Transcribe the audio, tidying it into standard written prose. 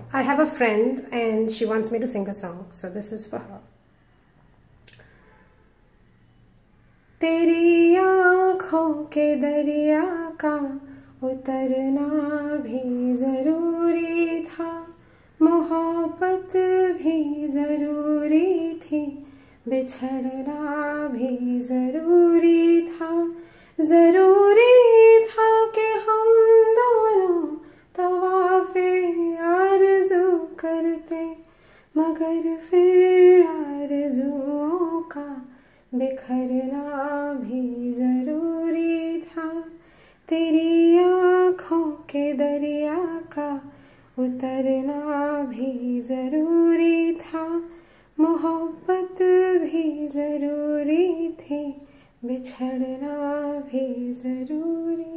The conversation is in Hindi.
I have a friend and she wants me to sing a song, so this is for her. तेरी आँखों के दरिया का उतरना भी ज़रूरी था, मोहब्बत भी ज़रूरी थी, बिछड़ना भी ज़रूरी था। ज़रूरी था कि हम दोनों तवाफ़े आरज़ू करते, मगर फिर आरज़ुओं का बिखरना भी ज़रूरी था। तेरी आँखों के दरिया का उतरना भी ज़रूरी था, मोहब्बत भी ज़रूरी थी, बिछड़ना भी ज़रूरी